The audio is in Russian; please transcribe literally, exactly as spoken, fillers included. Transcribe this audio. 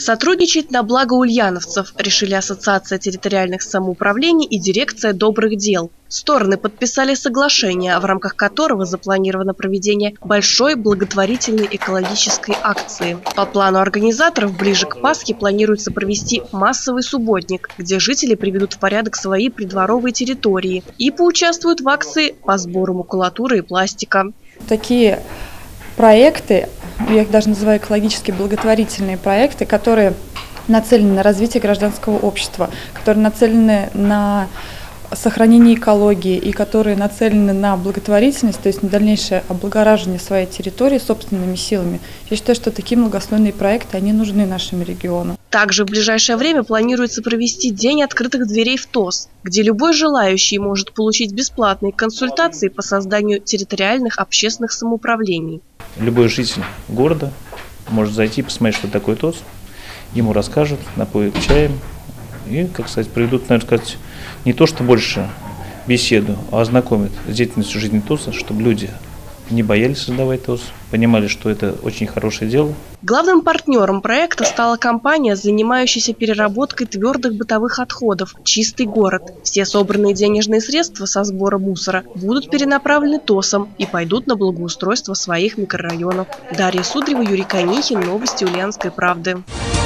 Сотрудничать на благо ульяновцев решили Ассоциация территориальных самоуправлений и Дирекция добрых дел. Стороны подписали соглашение, в рамках которого запланировано проведение большой благотворительной экологической акции. По плану организаторов ближе к Пасхе планируется провести массовый субботник, где жители приведут в порядок свои придворовые территории и поучаствуют в акции по сбору макулатуры и пластика. Такие проекты, я их даже называю экологически благотворительные проекты, которые нацелены на развитие гражданского общества, которые нацелены на сохранение экологии и которые нацелены на благотворительность, то есть на дальнейшее облагораживание своей территории собственными силами. Я считаю, что такие многослойные проекты, они нужны нашему региону. Также в ближайшее время планируется провести День открытых дверей в ТОС, где любой желающий может получить бесплатные консультации по созданию территориальных общественных самоуправлений. Любой житель города может зайти, посмотреть, что такое ТОС, ему расскажут, напоят чаем и, как сказать, проведут, наверное, сказать, не то что больше беседу, а ознакомят с деятельностью жизни ТОСа, чтобы люди не боялись создавать ТОС, понимали, что это очень хорошее дело. Главным партнером проекта стала компания, занимающаяся переработкой твердых бытовых отходов «Чистый город». Все собранные денежные средства со сбора мусора будут перенаправлены ТОСом и пойдут на благоустройство своих микрорайонов. Дарья Судрева, Юрий Конихин, новости Ульяновской правды.